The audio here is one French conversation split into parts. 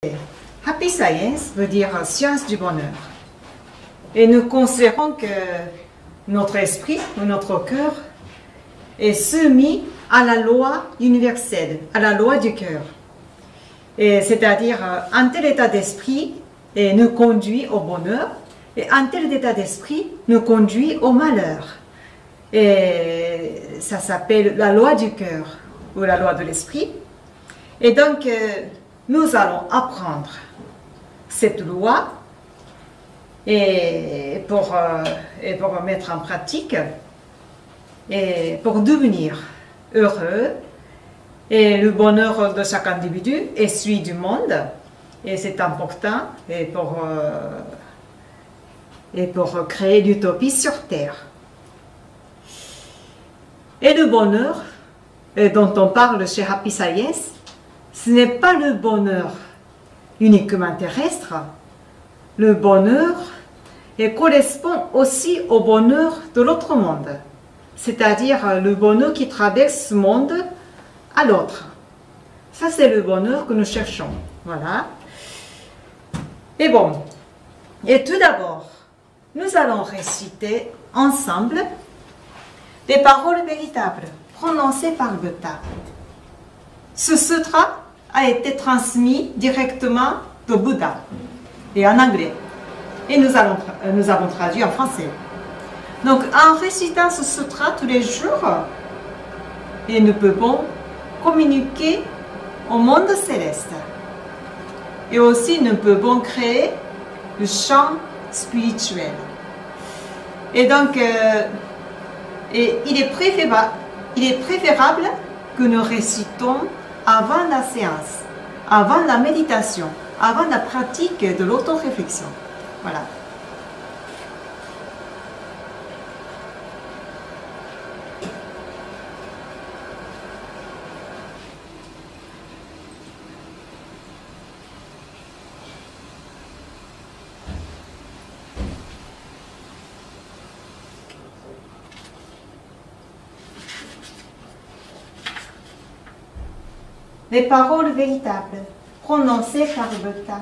Happy Science veut dire science du bonheur. Et nous considérons que notre esprit ou notre cœur est soumis à la loi universelle, à la loi du cœur. C'est-à-dire un tel état d'esprit nous conduit au bonheur et un tel état d'esprit nous conduit au malheur. Et ça s'appelle la loi du cœur ou la loi de l'esprit. Et donc, nous allons apprendre cette loi et pour mettre en pratique et pour devenir heureux. Et le bonheur de chaque individu est celui du monde. Et c'est important pour créer l'utopie sur Terre. Et le bonheur dont on parle chez Happy Science, ce n'est pas le bonheur uniquement terrestre. Le bonheur correspond aussi au bonheur de l'autre monde, c'est-à-dire le bonheur qui traverse ce monde à l'autre. Ça, c'est le bonheur que nous cherchons. Voilà. Et bon, et tout d'abord, nous allons réciter ensemble des paroles véritables prononcées par Bouddha. Ce sutra a été transmis directement de Bouddha et en anglais. Et nous avons traduit en français. Donc, en récitant ce sutra tous les jours, et nous pouvons communiquer au monde céleste. Et aussi, nous pouvons créer le champ spirituel. Et donc, il est préférable que nous récitons avant la séance, avant la méditation, avant la pratique de l'auto-réflexion. Voilà. Les paroles véritables prononcées par Bouddha.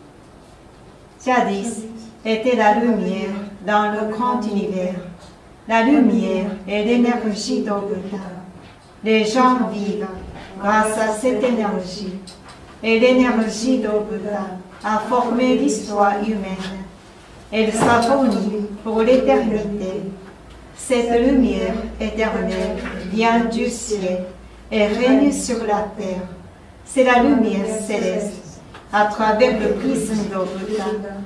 Jadis était la lumière dans le grand univers. La lumière est l'énergie de Bouddha. Les gens vivent grâce à cette énergie. Et l'énergie de Bouddha a formé l'histoire humaine. Elle s'abonne pour l'éternité. Cette lumière éternelle vient du ciel et règne sur la terre. C'est la lumière céleste. À travers le prisme de Bouddha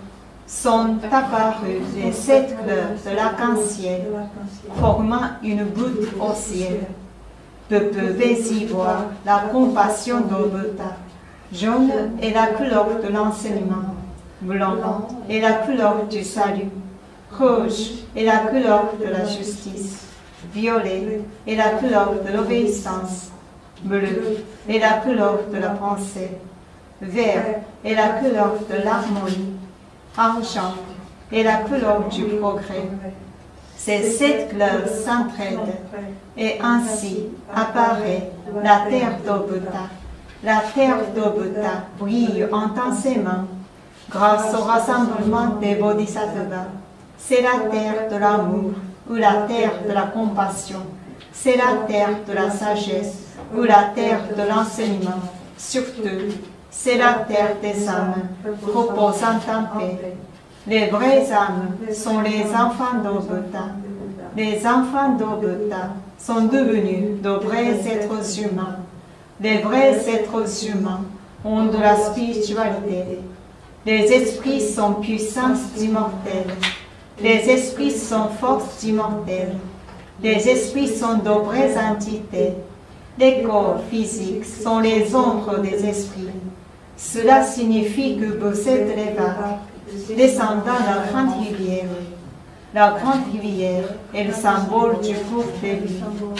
sont apparues les 7 couleurs de l'arc-en-ciel, formant une voûte au ciel. Vous pouvez y voir la compassion de Bouddha. Jaune est la couleur de l'enseignement. Blanc est la couleur du salut. Rouge est la couleur de la justice. Violet est la couleur de l'obéissance. Bleu est la couleur de la pensée. Vert est la couleur de l'harmonie. Argent est la couleur du progrès. Ces 7 couleurs s'entraident et ainsi apparaît la terre de Bouddha. La terre de Bouddha brille intensément grâce au rassemblement des bodhisattvas. C'est la terre de l'amour ou la terre de la compassion. C'est la terre de la sagesse ou la terre de l'enseignement. Surtout, c'est la terre des âmes reposant en paix. Les vraies âmes sont les enfants de Bouddha. Les enfants de Bouddha sont devenus de vrais êtres humains. Les vrais êtres humains ont de la spiritualité. Les esprits sont puissance immortelle. Les esprits sont force immortelle. Les esprits sont de vraies entités. Les corps physiques sont les ombres des esprits. Cela signifie que vous êtes les vagues descendant la grande rivière. La grande rivière est le symbole du cours de vie.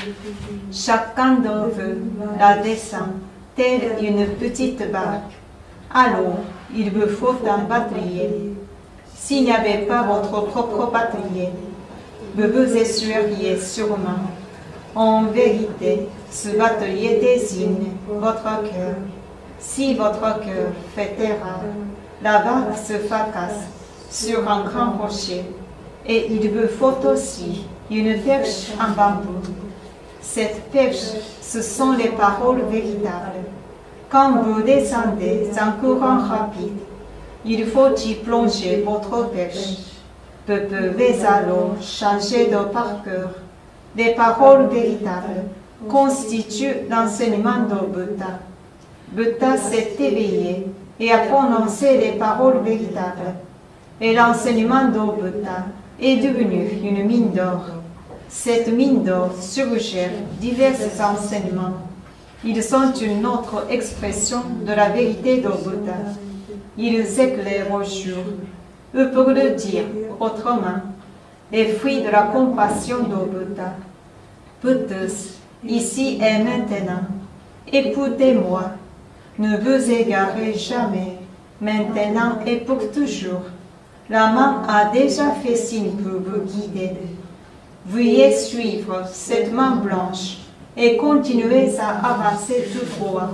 Chacun de vous la descend, telle une petite barque. Alors, il vous faut un bâtelier. S'il n'y avait pas votre propre bâtelier, vous vous essuieriez sûrement. En vérité, ce bâtelier désigne votre cœur. Si votre cœur fait erreur, la vague se fracasse sur un grand rocher, et il vous faut aussi une perche en bambou. Cette perche, ce sont les paroles véritables. Quand vous descendez en courant rapide, il faut y plonger votre perche. Vous pouvez alors changer de par cœur. Les paroles véritables constituent l'enseignement de Bouddha. Bouddha s'est éveillé et a prononcé les paroles véritables. Et l'enseignement de Bouddha est devenu une mine d'or. Cette mine d'or surgère divers enseignements. Ils sont une autre expression de la vérité de Bouddha. Ils éclairent au jour, ou pour le dire autrement, les fruits de la compassion de Bouddha. Vous tous, ici et maintenant, écoutez-moi, ne vous égarez jamais, maintenant et pour toujours. La main a déjà fait signe pour vous guider. Veuillez suivre cette main blanche et continuez à avancer tout droit.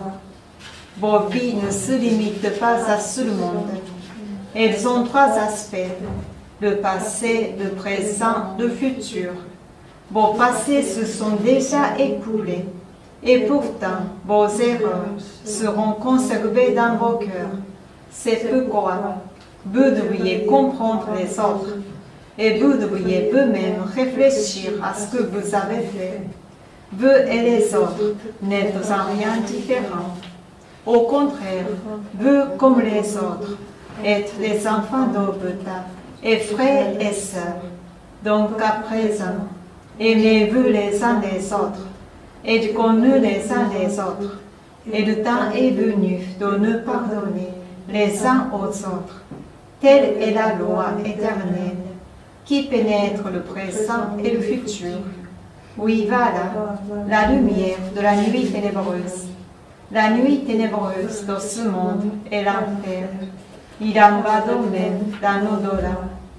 Vos vies ne se limitent pas à ce monde. Elles ont trois aspects, le passé, le présent, le futur. Vos passés se sont déjà écoulés et pourtant vos erreurs seront conservées dans vos cœurs. C'est pourquoi vous devriez comprendre les autres et vous devriez vous-même réfléchir à ce que vous avez fait. Vous et les autres n'êtes en rien différents. Au contraire, vous comme les autres êtes les enfants de Bouddha et frères et sœurs. Donc à présent, aimez-vous les uns les autres, aidez-nous les uns les autres, et le temps est venu de nous pardonner les uns aux autres. Telle est la loi éternelle qui pénètre le présent et le futur. Oui, voilà, la lumière de la nuit ténébreuse. La nuit ténébreuse de ce monde est l'enfer. Il en va de même dans l'au-delà.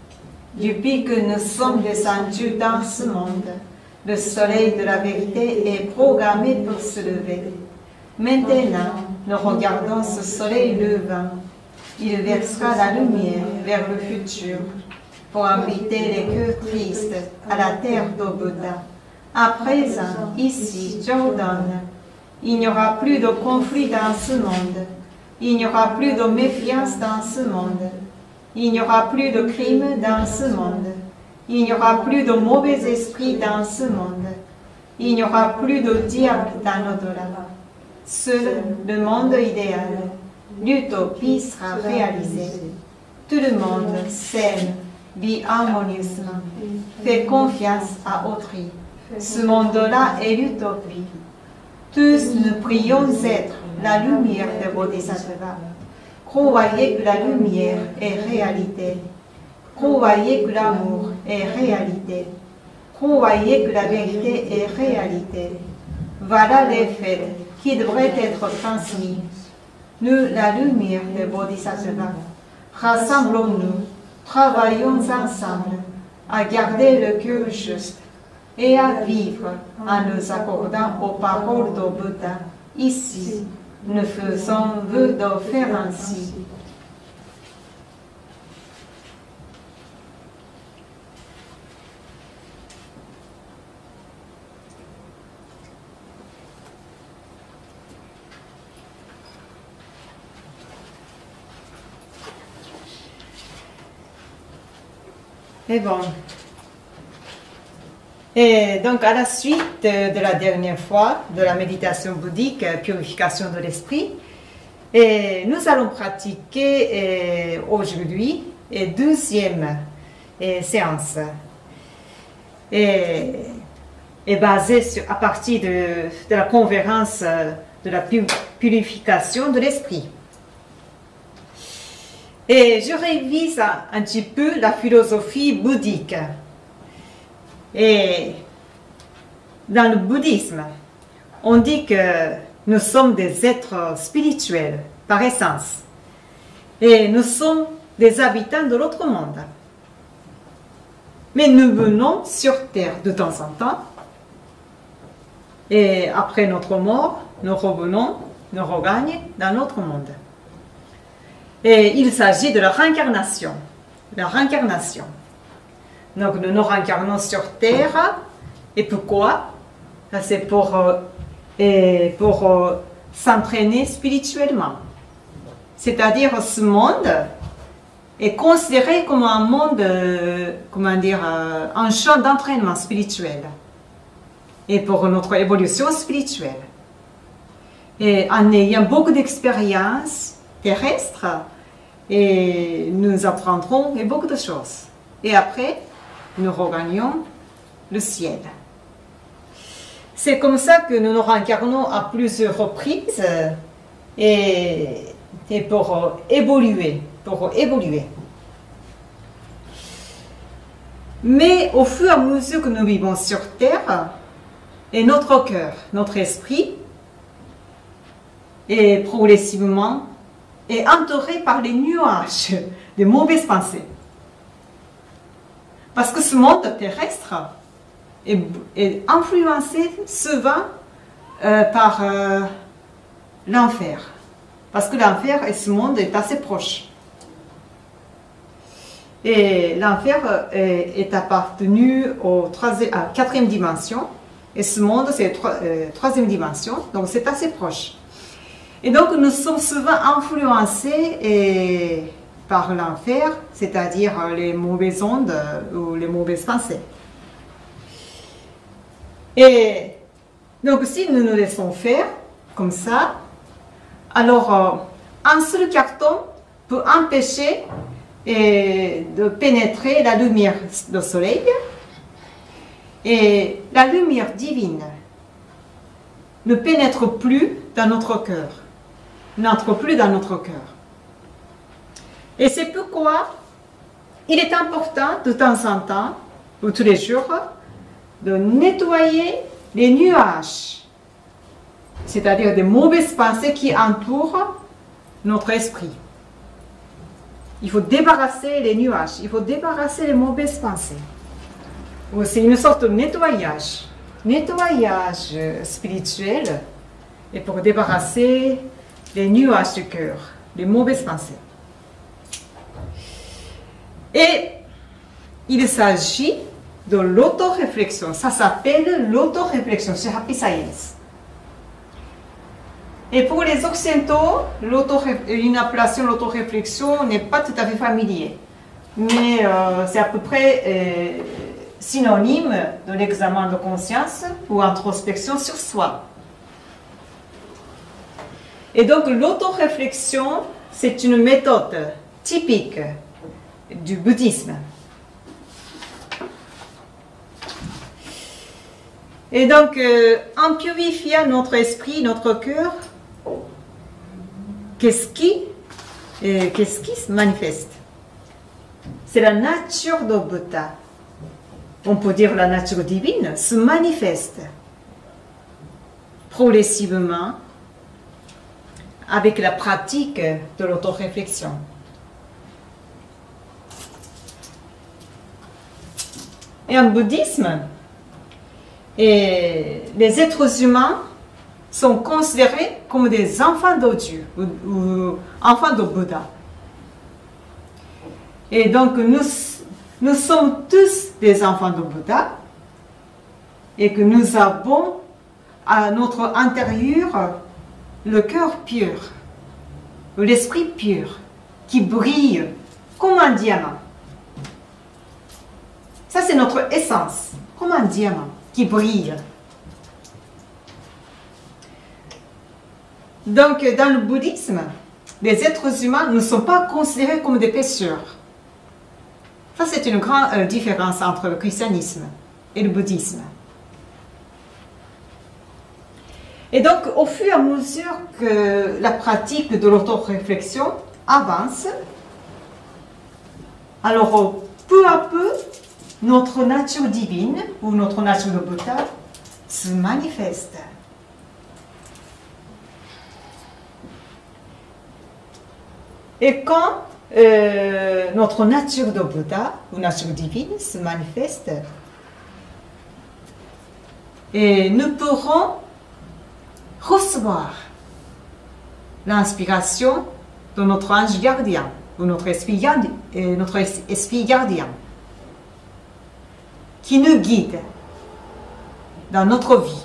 Depuis que nous sommes descendus dans ce monde, le soleil de la vérité est programmé pour se lever. Maintenant, nous regardons ce soleil levant. Il versera la lumière vers le futur pour inviter les cœurs tristes à la terre de Bouddha. À présent, ici, Jordan, il n'y aura plus de conflit dans ce monde. Il n'y aura plus de méfiance dans ce monde. Il n'y aura plus de crimes dans ce monde. Il n'y aura plus de mauvais esprits dans ce monde. Il n'y aura plus de diable dans l'au-delà. Seul le monde idéal, l'utopie sera réalisée. Tout le monde s'aime, vit harmonieusement, fait confiance à autrui. Ce monde-là est l'utopie. Tous nous prions être la lumière de Bodhisattva. Croyez que la lumière est réalité. Croyez que l'amour est réalité. Croyez que la vérité est réalité. Voilà les faits qui devraient être transmis. Nous, la lumière de Bodhisattva, rassemblons-nous, travaillons ensemble à garder le cœur juste et à vivre en nous accordant aux paroles de Bouddha. Ici, nous faisons vœu de faire ainsi. Et bon. Et donc, à la suite de la dernière fois, de la méditation bouddhique, purification de l'esprit, nous allons pratiquer aujourd'hui la deuxième séance, basée à partir de la conférence de la purification de l'esprit. Et je révise un petit peu la philosophie bouddhique. Et dans le bouddhisme, on dit que nous sommes des êtres spirituels par essence. Et nous sommes des habitants de l'autre monde. Mais nous venons sur Terre de temps en temps. Et après notre mort, nous revenons nous regagne dans notre monde. Et il s'agit de la réincarnation. La réincarnation. Donc nous nous réincarnons sur Terre. Et pourquoi? C'est pour s'entraîner spirituellement. C'est-à-dire ce monde est considéré comme un monde, comment dire, un champ d'entraînement spirituel. Et pour notre évolution spirituelle. Et en ayant beaucoup d'expériences terrestres, et nous apprendrons beaucoup de choses. Et après, nous regagnons le ciel. C'est comme ça que nous nous réincarnons à plusieurs reprises et pour évoluer. Mais au fur et à mesure que nous vivons sur Terre, et notre cœur, notre esprit, est progressivement entouré par les nuages de mauvaises pensées. Parce que ce monde terrestre est influencé souvent par l'enfer. Parce que l'enfer et ce monde est assez proche. Et l'enfer est appartenu à la quatrième dimension. Et ce monde, c'est la troisième dimension. Donc, c'est assez proche. Et donc, nous sommes souvent influencés par l'enfer, c'est-à-dire les mauvaises ondes ou les mauvaises pensées. Et donc, si nous nous laissons faire comme ça, alors un seul carton peut empêcher de pénétrer la lumière du soleil et la lumière divine ne pénètre plus dans notre cœur, n'entre plus dans notre cœur. Et c'est pourquoi il est important de temps en temps, ou tous les jours, de nettoyer les nuages, c'est-à-dire des mauvaises pensées qui entourent notre esprit. Il faut débarrasser les nuages, il faut débarrasser les mauvaises pensées. C'est une sorte de nettoyage spirituel, et pour débarrasser les nuages du cœur, les mauvaises pensées. Et il s'agit de l'autoréflexion. Ça s'appelle l'autoréflexion chez Happy Science. Et pour les occidentaux, une appellation l'autoréflexion n'est pas tout à fait familier. Mais c'est à peu près synonyme de l'examen de conscience ou introspection sur soi. Et donc l'autoréflexion, c'est une méthode typique du bouddhisme. Et donc, en purifiant notre esprit, notre cœur, qu'est-ce qui se manifeste? C'est la nature de Bouddha. On peut dire la nature divine se manifeste progressivement avec la pratique de l'autoréflexion. Et en bouddhisme, les êtres humains sont considérés comme des enfants de Dieu ou enfants de Bouddha. Et donc nous sommes tous des enfants de Bouddha et que nous avons à notre intérieur le cœur pur, l'esprit pur qui brille comme un diamant. Ça, c'est notre essence, comme un diamant qui brille. Donc, dans le bouddhisme, les êtres humains ne sont pas considérés comme des pécheurs. Ça, c'est une grande différence entre le christianisme et le bouddhisme. Et donc, au fur et à mesure que la pratique de l'autoréflexion avance, alors peu à peu, notre nature divine ou notre nature de Bouddha se manifeste. Et quand notre nature de Bouddha ou nature divine se manifeste, et nous pourrons recevoir l'inspiration de notre ange gardien, ou notre esprit gardien, qui nous guide dans notre vie.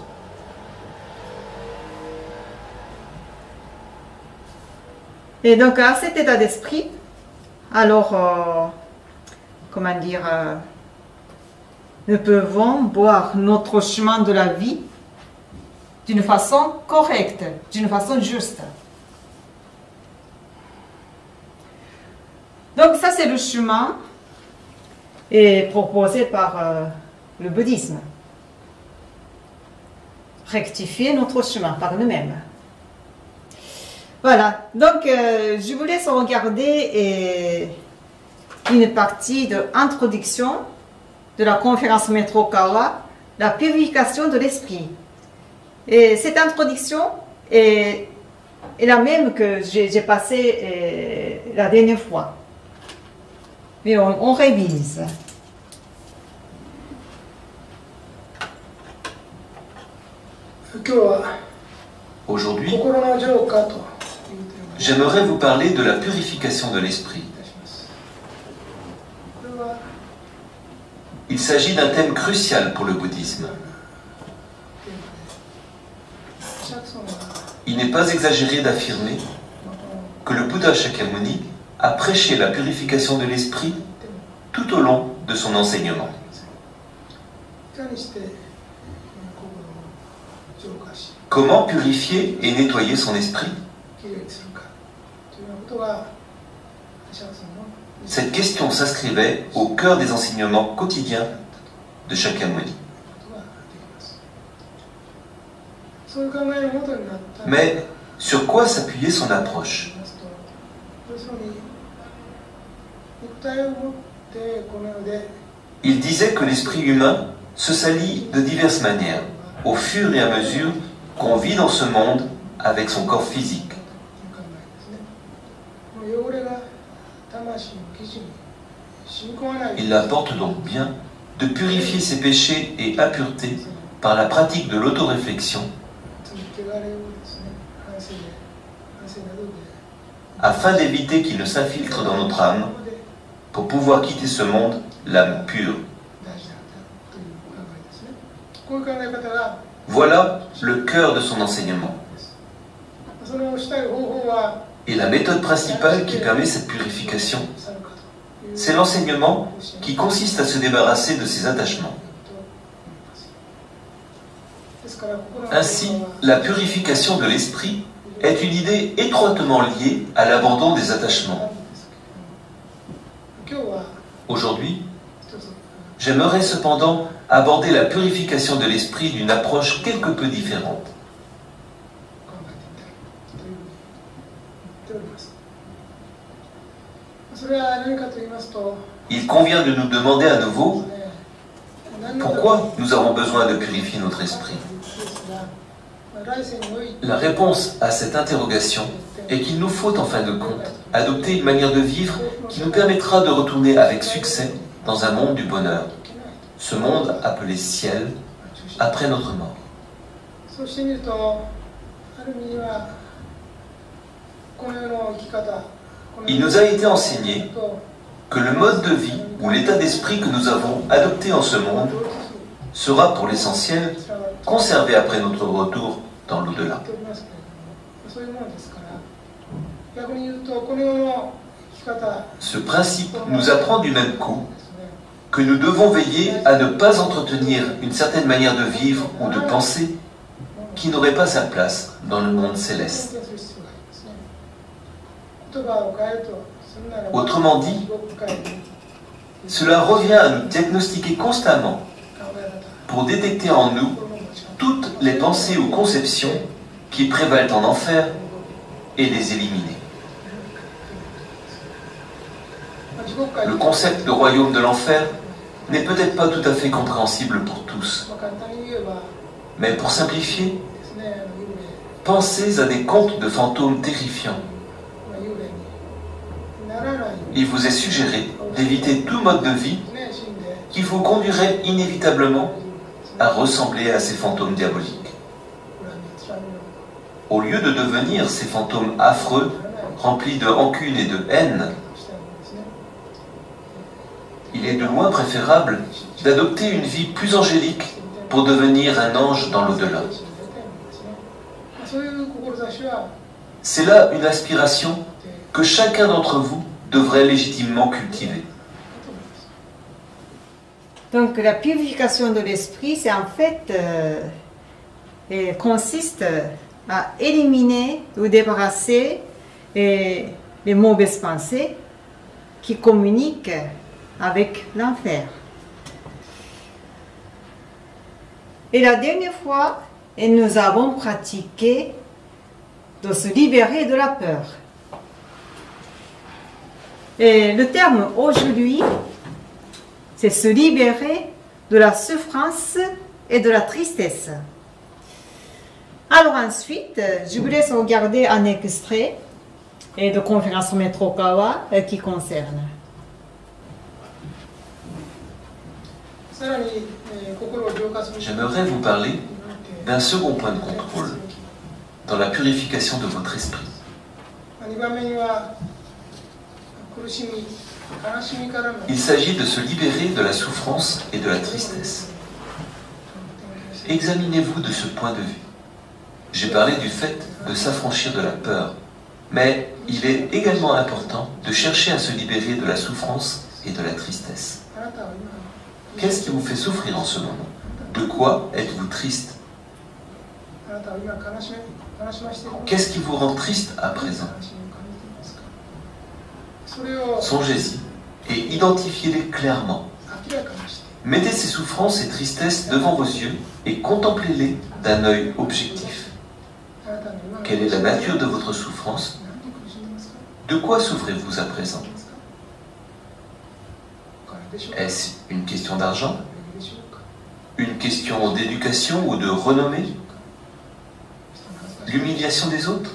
Et donc, à cet état d'esprit, alors, comment dire, nous pouvons voir notre chemin de la vie d'une façon correcte, d'une façon juste. Donc ça, c'est le chemin proposé par le bouddhisme. Rectifier notre chemin par nous-mêmes. Voilà, donc je vous laisse regarder une partie de l'introduction de la conférence Maître Okawa, la purification de l'esprit. Et cette introduction est la même que j'ai passée la dernière fois. Mais on révise. Aujourd'hui, j'aimerais vous parler de la purification de l'esprit. Il s'agit d'un thème crucial pour le bouddhisme. Il n'est pas exagéré d'affirmer que le Bouddha Shakyamuni a prêché la purification de l'esprit tout au long de son enseignement. Comment purifier et nettoyer son esprit? Cette question s'inscrivait au cœur des enseignements quotidiens de Shakyamuni. Mais sur quoi s'appuyait son approche? Il disait que l'esprit humain se salit de diverses manières, au fur et à mesure qu'on vit dans ce monde avec son corps physique. Il apporte donc bien de purifier ses péchés et impuretés par la pratique de l'autoréflexion, afin d'éviter qu'il ne s'infiltre dans notre âme pour pouvoir quitter ce monde, l'âme pure. Voilà le cœur de son enseignement. Et la méthode principale qui permet cette purification, c'est l'enseignement qui consiste à se débarrasser de ses attachements. Ainsi, la purification de l'esprit est une idée étroitement liée à l'abandon des attachements. Aujourd'hui, j'aimerais cependant aborder la purification de l'esprit d'une approche quelque peu différente. Il convient de nous demander à nouveau pourquoi nous avons besoin de purifier notre esprit. La réponse à cette interrogation est qu'il nous faut en fin de compte adopter une manière de vivre qui nous permettra de retourner avec succès dans un monde du bonheur, ce monde appelé ciel après notre mort. Il nous a été enseigné que le mode de vie ou l'état d'esprit que nous avons adopté en ce monde sera pour l'essentiel conservé après notre retour dans l'au-delà. Ce principe nous apprend du même coup que nous devons veiller à ne pas entretenir une certaine manière de vivre ou de penser qui n'aurait pas sa place dans le monde céleste. Autrement dit, cela revient à nous diagnostiquer constamment pour détecter en nous toutes les pensées ou conceptions qui prévalent en enfer et les éliminer. Le concept de royaume de l'enfer n'est peut-être pas tout à fait compréhensible pour tous. Mais pour simplifier, pensez à des contes de fantômes terrifiants. Il vous est suggéré d'éviter tout mode de vie qui vous conduirait inévitablement à ressembler à ces fantômes diaboliques. au lieu de devenir ces fantômes affreux, remplis de rancune et de haine, il est de loin préférable d'adopter une vie plus angélique pour devenir un ange dans l'au-delà. C'est là une aspiration que chacun d'entre vous devrait légitimement cultiver. Donc la purification de l'esprit, c'est en fait, consiste à éliminer ou débarrasser les mauvaises pensées qui communiquent avec l'enfer. Et la dernière fois, nous avons pratiqué de se libérer de la peur. Et le terme aujourd'hui, c'est se libérer de la souffrance et de la tristesse. Alors ensuite, je vous laisse regarder un extrait de conférence Maître Okawa qui concerne. J'aimerais vous parler d'un second point de contrôle dans la purification de votre esprit. Il s'agit de se libérer de la souffrance et de la tristesse. Examinez-vous de ce point de vue. J'ai parlé du fait de s'affranchir de la peur, mais il est également important de chercher à se libérer de la souffrance et de la tristesse. Qu'est-ce qui vous fait souffrir en ce moment? De quoi êtes-vous triste? Qu'est-ce qui vous rend triste à présent? Songez-y et identifiez-les clairement. Mettez ces souffrances et tristesses devant vos yeux et contemplez-les d'un œil objectif. Quelle est la nature de votre souffrance? De quoi souffrez-vous à présent? Est-ce une question d'argent? Une question d'éducation ou de renommée? L'humiliation des autres?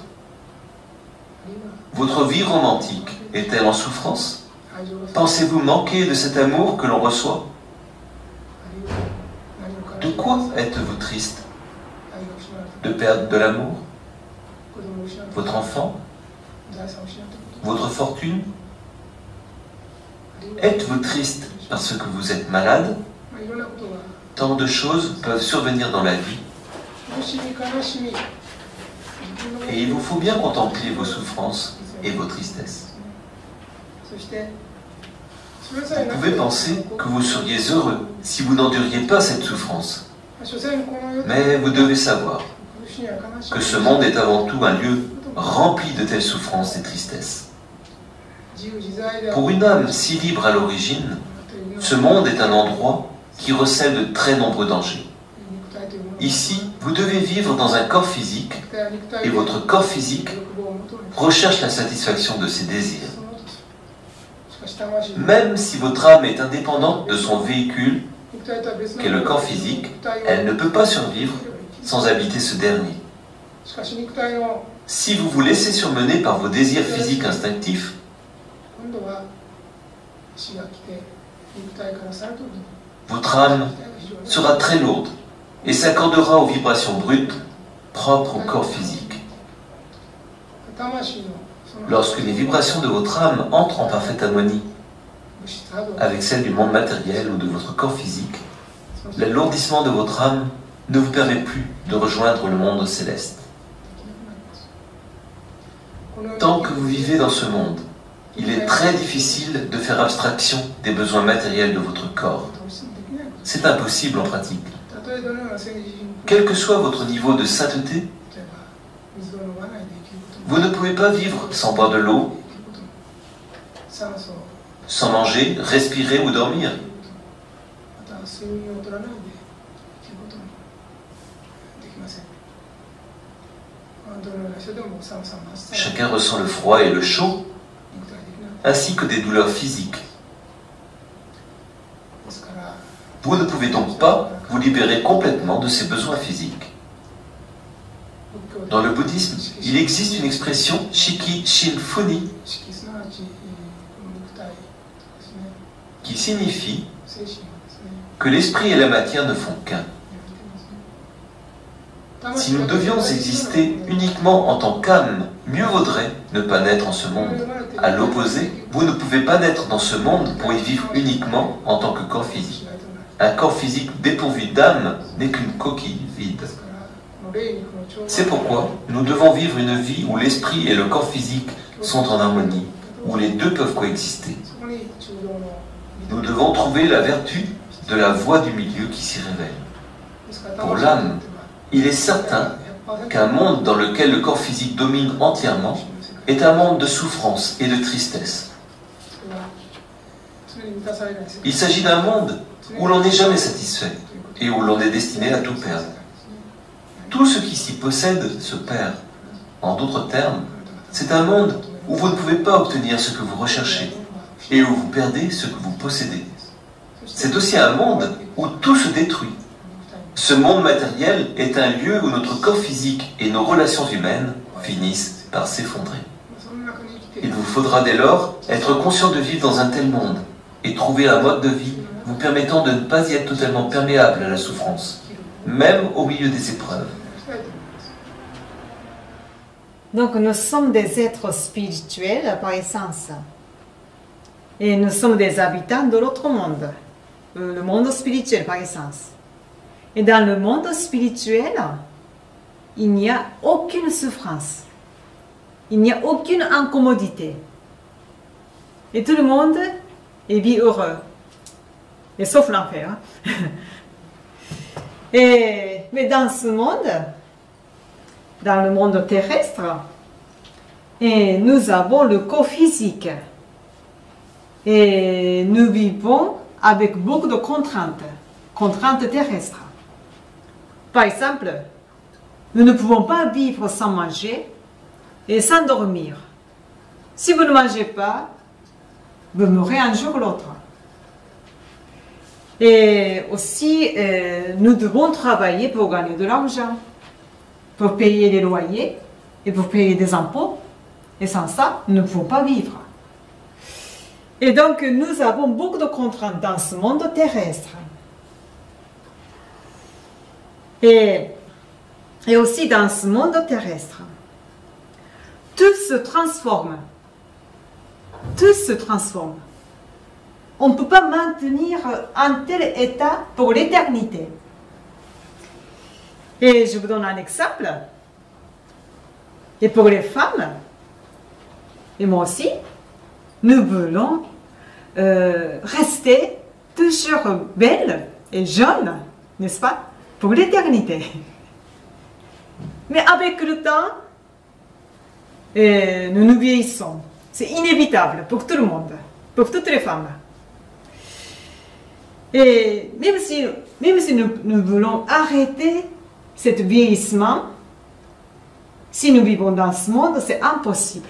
Votre vie romantique est-elle en souffrance? Pensez-vous manquer de cet amour que l'on reçoit? De quoi êtes-vous triste? De perdre de l'amour? Votre enfant? Votre fortune? Êtes-vous triste parce que vous êtes malade? Tant de choses peuvent survenir dans la vie. Et il vous faut bien contempler vos souffrances et vos tristesses. Vous pouvez penser que vous seriez heureux si vous n'enduriez pas cette souffrance. Mais vous devez savoir que ce monde est avant tout un lieu rempli de telles souffrances et tristesses. Pour une âme si libre à l'origine, ce monde est un endroit qui recèle de très nombreux dangers. Ici, vous devez vivre dans un corps physique et votre corps physique recherche la satisfaction de ses désirs. Même si votre âme est indépendante de son véhicule, qu'est le corps physique, elle ne peut pas survivre sans habiter ce dernier. Si vous vous laissez surmener par vos désirs physiques instinctifs, votre âme sera très lourde et s'accordera aux vibrations brutes propres au corps physique. Lorsque les vibrations de votre âme entrent en parfaite harmonie avec celles du monde matériel ou de votre corps physique, l'alourdissement de votre âme ne vous permet plus de rejoindre le monde céleste. Tant que vous vivez dans ce monde, il est très difficile de faire abstraction des besoins matériels de votre corps. C'est impossible en pratique. Quel que soit votre niveau de sainteté, vous ne pouvez pas vivre sans boire de l'eau, sans manger, respirer ou dormir. Chacun ressent le froid et le chaud, ainsi que des douleurs physiques. Vous ne pouvez donc pas vous libérer complètement de ces besoins physiques. Dans le bouddhisme, il existe une expression Shiki Shin Funi qui signifie que l'esprit et la matière ne font qu'un. Si nous devions exister uniquement en tant qu'âme, mieux vaudrait ne pas naître en ce monde. À l'opposé, vous ne pouvez pas naître dans ce monde pour y vivre uniquement en tant que corps physique. Un corps physique dépourvu d'âme n'est qu'une coquille vide. C'est pourquoi nous devons vivre une vie où l'esprit et le corps physique sont en harmonie, où les deux peuvent coexister. Nous devons trouver la vertu de la voie du milieu qui s'y révèle. Pour l'âme, il est certain qu'un monde dans lequel le corps physique domine entièrement est un monde de souffrance et de tristesse. Il s'agit d'un monde où l'on n'est jamais satisfait et où l'on est destiné à tout perdre. Tout ce qui s'y possède se perd. En d'autres termes, c'est un monde où vous ne pouvez pas obtenir ce que vous recherchez et où vous perdez ce que vous possédez. C'est aussi un monde où tout se détruit. Ce monde matériel est un lieu où notre corps physique et nos relations humaines finissent par s'effondrer. Il vous faudra dès lors être conscient de vivre dans un tel monde et trouver un mode de vie vous permettant de ne pas y être totalement perméable à la souffrance, même au milieu des épreuves. Donc nous sommes des êtres spirituels par essence. Et nous sommes des habitants de l'autre monde, le monde spirituel par essence. Et dans le monde spirituel, il n'y a aucune souffrance. Il n'y a aucune incommodité. Et tout le monde vit heureux. Et sauf l'enfer. Mais dans ce monde, dans le monde terrestre, nous avons le corps physique. Et nous vivons avec beaucoup de contraintes terrestres. Par exemple, nous ne pouvons pas vivre sans manger et sans dormir. Si vous ne mangez pas, vous mourrez un jour ou l'autre. Et aussi, nous devons travailler pour gagner de l'argent, pour payer les loyers et pour payer des impôts. Et sans ça, nous ne pouvons pas vivre. Et donc, nous avons beaucoup de contraintes dans ce monde terrestre. Et aussi dans ce monde terrestre, tout se transforme. Tout se transforme. On ne peut pas maintenir un tel état pour l'éternité. Et je vous donne un exemple. Et pour les femmes, et moi aussi, nous voulons rester toujours belles et jeunes, n'est-ce pas, pour l'éternité. Mais avec le temps, nous nous vieillissons. C'est inévitable pour tout le monde, pour toutes les femmes. Et même si nous voulons arrêter ce vieillissement, si nous vivons dans ce monde, c'est impossible.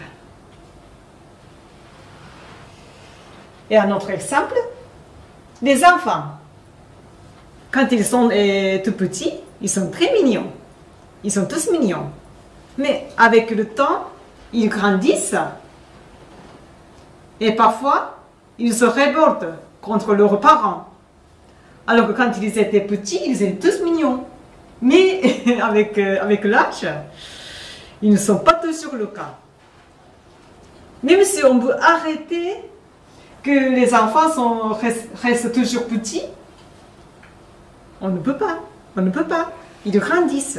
Et un autre exemple, les enfants. Quand ils sont tout petits, ils sont très mignons. Ils sont tous mignons. Mais avec le temps, ils grandissent. Et parfois, ils se révoltent contre leurs parents. Alors que quand ils étaient petits, ils étaient tous mignons. Mais avec l'âge, ils ne sont pas toujours le cas. Même si on veut arrêter que les enfants restent toujours petits, on ne peut pas. On ne peut pas. Ils grandissent.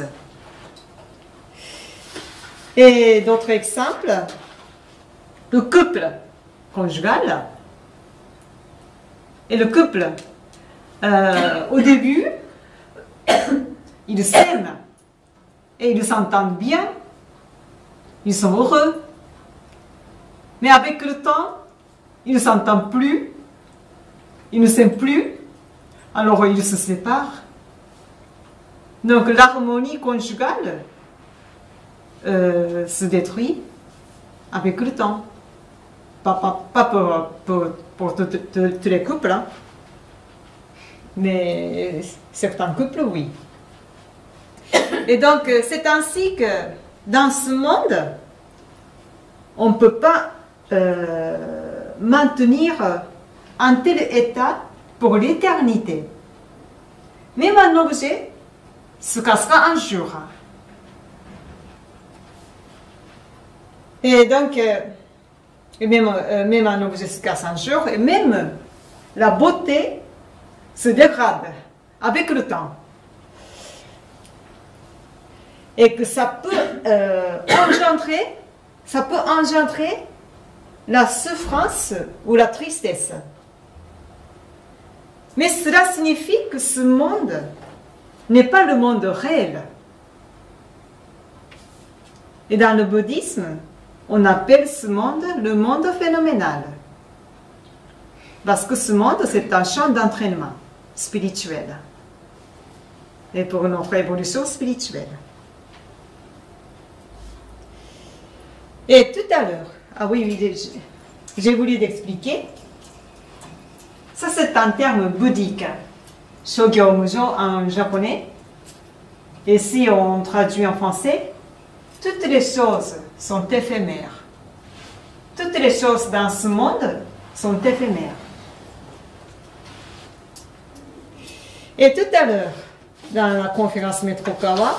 Et d'autres exemples, le couple conjugal. Et le couple, au début, ils s'aiment et ils s'entendent bien. Ils sont heureux. Mais avec le temps, ils ne s'entendent plus. Ils ne s'aiment plus. Alors ils se séparent. Donc l'harmonie conjugale se détruit avec le temps. Pas pour tous les couples, hein. Mais certains couples, oui. Et donc c'est ainsi que dans ce monde, on ne peut pas maintenir un tel état pour l'éternité. Même un objet se cassera un jour. Et donc, et même un objet se casse un jour, et même la beauté se dégrade avec le temps. Et que ça peut engendrer la souffrance ou la tristesse. Mais cela signifie que ce monde n'est pas le monde réel. Et dans le bouddhisme, on appelle ce monde le monde phénoménal. Parce que ce monde, c'est un champ d'entraînement spirituel. Et pour notre évolution spirituelle. Et tout à l'heure, ah oui, j'ai voulu l'expliquer. Ça, c'est un terme bouddhique. Shogyo Mujo en japonais. Et si on traduit en français, toutes les choses sont éphémères. Toutes les choses dans ce monde sont éphémères. Et tout à l'heure, dans la conférence Metrokawa,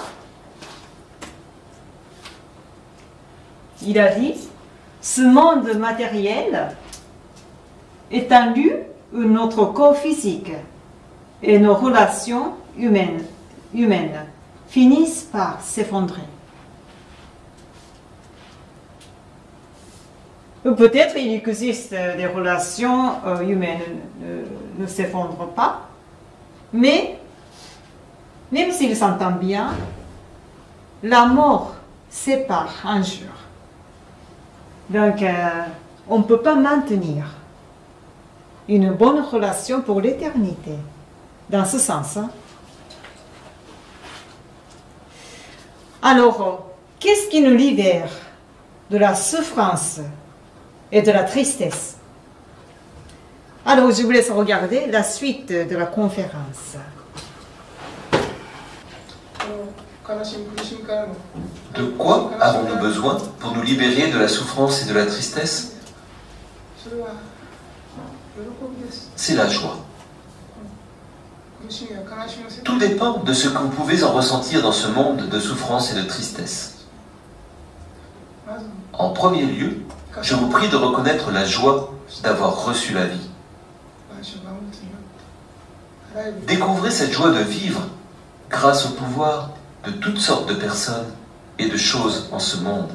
il a dit, ce monde matériel est un lieu où notre corps physique et nos relations humaines finissent par s'effondrer. Peut-être il existe des relations humaines ne s'effondrent pas, mais même s'ils s'entendent bien, la mort sépare un jour. Donc, on ne peut pas maintenir une bonne relation pour l'éternité, dans ce sens. Hein. Alors, qu'est-ce qui nous libère de la souffrance et de la tristesse? Alors, je vous laisse regarder la suite de la conférence. De quoi avons-nous besoin pour nous libérer de la souffrance et de la tristesse? C'est la joie. Tout dépend de ce que vous pouvez en ressentir dans ce monde de souffrance et de tristesse. En premier lieu, je vous prie de reconnaître la joie d'avoir reçu la vie. Découvrez cette joie de vivre grâce au pouvoir de toutes sortes de personnes et de choses en ce monde.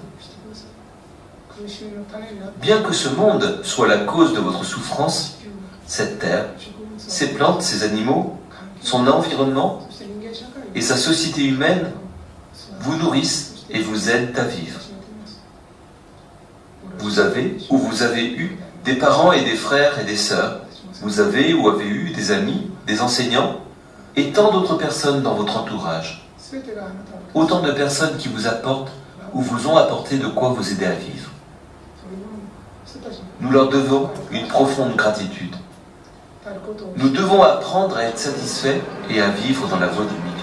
Bien que ce monde soit la cause de votre souffrance, cette terre, ces plantes, ces animaux, son environnement et sa société humaine vous nourrissent et vous aident à vivre. Vous avez ou vous avez eu des parents et des frères et des sœurs. Vous avez ou avez eu des amis, des enseignants et tant d'autres personnes dans votre entourage. Autant de personnes qui vous apportent ou vous ont apporté de quoi vous aider à vivre. Nous leur devons une profonde gratitude. Nous devons apprendre à être satisfaits et à vivre dans la voie du milieu.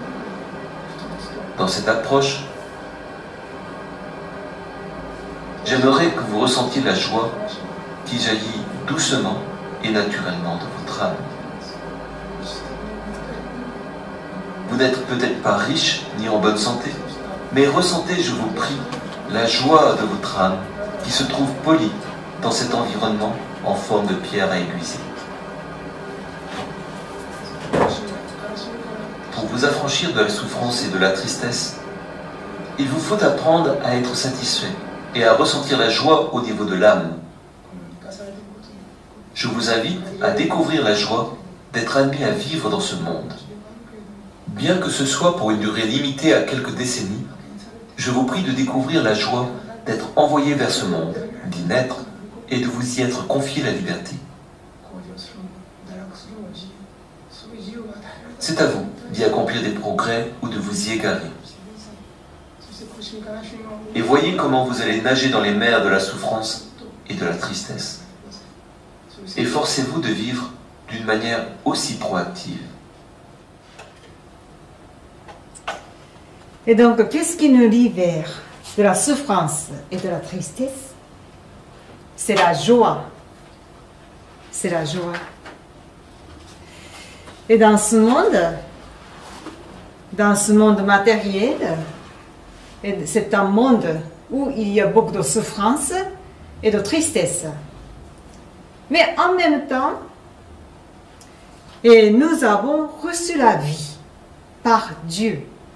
Dans cette approche, j'aimerais que vous ressentiez la joie qui jaillit doucement et naturellement de votre âme. Vous n'êtes peut-être pas riche ni en bonne santé, mais ressentez, je vous prie, la joie de votre âme qui se trouve polie dans cet environnement en forme de pierre à aiguiser. Pour vous affranchir de la souffrance et de la tristesse, il vous faut apprendre à être satisfait et à ressentir la joie au niveau de l'âme. Je vous invite à découvrir la joie d'être admis à vivre dans ce monde. Bien que ce soit pour une durée limitée à quelques décennies, je vous prie de découvrir la joie d'être envoyé vers ce monde, d'y naître et de vous y être confié la liberté. C'est à vous d'y accomplir des progrès ou de vous y égarer. Et voyez comment vous allez nager dans les mers de la souffrance et de la tristesse. Efforcez-vous de vivre d'une manière aussi proactive. Et donc, qu'est-ce qui nous libère de la souffrance et de la tristesse? C'est la joie. C'est la joie. Et dans ce monde matériel, c'est un monde où il y a beaucoup de souffrance et de tristesse. Mais en même temps, et nous avons reçu la vie par Dieu.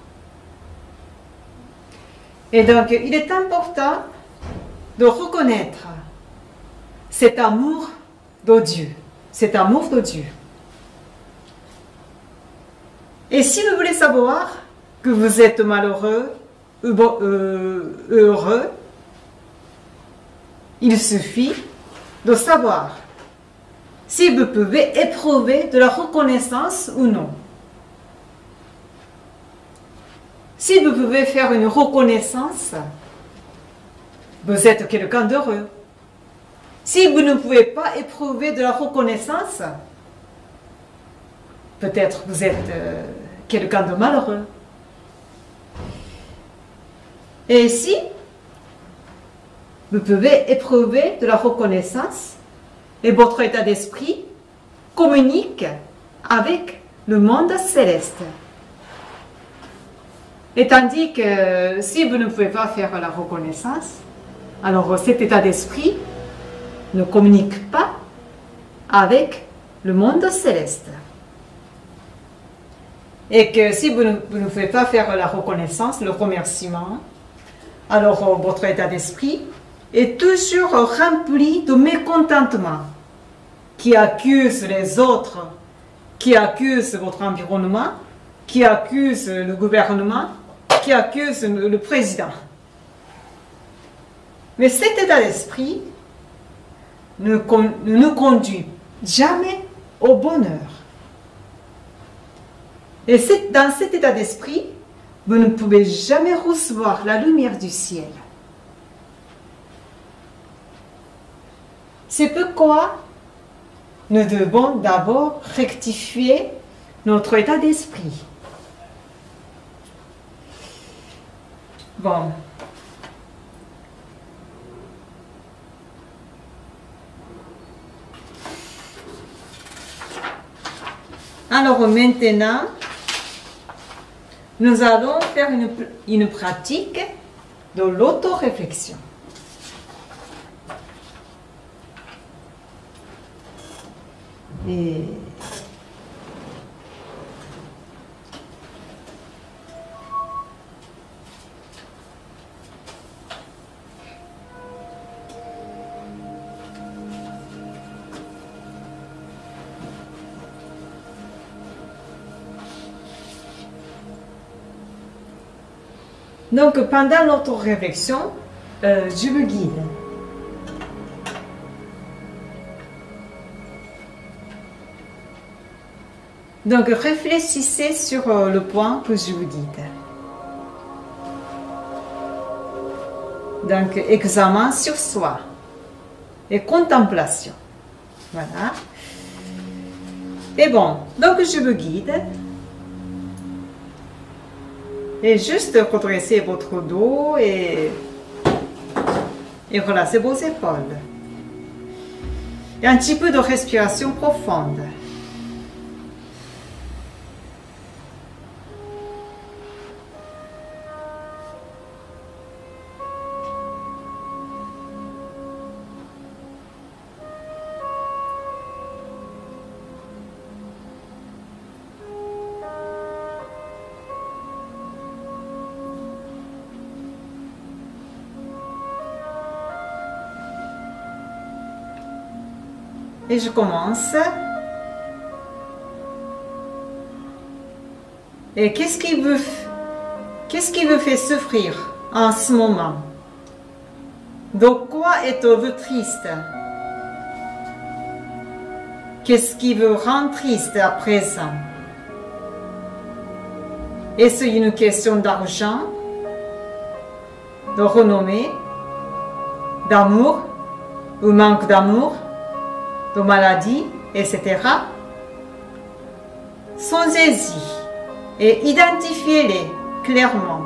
Et donc, il est important de reconnaître cet amour de Dieu. Cet amour de Dieu. Et si vous voulez savoir que vous êtes malheureux, heureux, il suffit de savoir si vous pouvez éprouver de la reconnaissance ou non. Si vous pouvez faire une reconnaissance, vous êtes quelqu'un d'heureux. Si vous ne pouvez pas éprouver de la reconnaissance, peut-être vous êtes quelqu'un de malheureux. Et si vous pouvez éprouver de la reconnaissance et votre état d'esprit communique avec le monde céleste. Et tandis que si vous ne pouvez pas faire la reconnaissance, alors cet état d'esprit ne communique pas avec le monde céleste. Et que si vous ne pouvez pas faire la reconnaissance, le remerciement, alors votre état d'esprit est toujours rempli de mécontentement qui accuse les autres, qui accuse votre environnement, qui accuse le gouvernement, qui accuse le président. Mais cet état d'esprit ne nous conduit jamais au bonheur. Et dans cet état d'esprit, vous ne pouvez jamais recevoir la lumière du ciel. C'est pourquoi nous devons d'abord rectifier notre état d'esprit. Bon. Alors maintenant, nous allons faire une pratique de l'auto-réflexion. Et donc, pendant notre réflexion, je vous guide. Donc, réfléchissez sur le point que je vous guide. Donc, examen sur soi et contemplation. Voilà. Et bon, donc je vous guide. Et juste redressez votre dos et relâchez vos épaules. Et un petit peu de respiration profonde. Et je commence. Et qu'est-ce qui vous fait souffrir en ce moment? De quoi êtes-vous triste? Qu'est-ce qui vous rend triste à présent? Est-ce une question d'argent, de renommée, d'amour ou manque d'amour? De maladies, etc. Songez-y et identifiez-les clairement.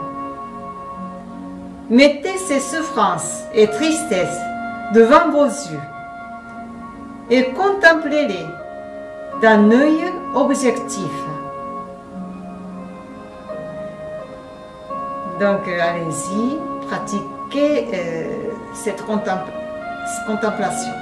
Mettez ces souffrances et tristesses devant vos yeux et contemplez-les d'un œil objectif. Donc, allez-y, pratiquer cette contemplation.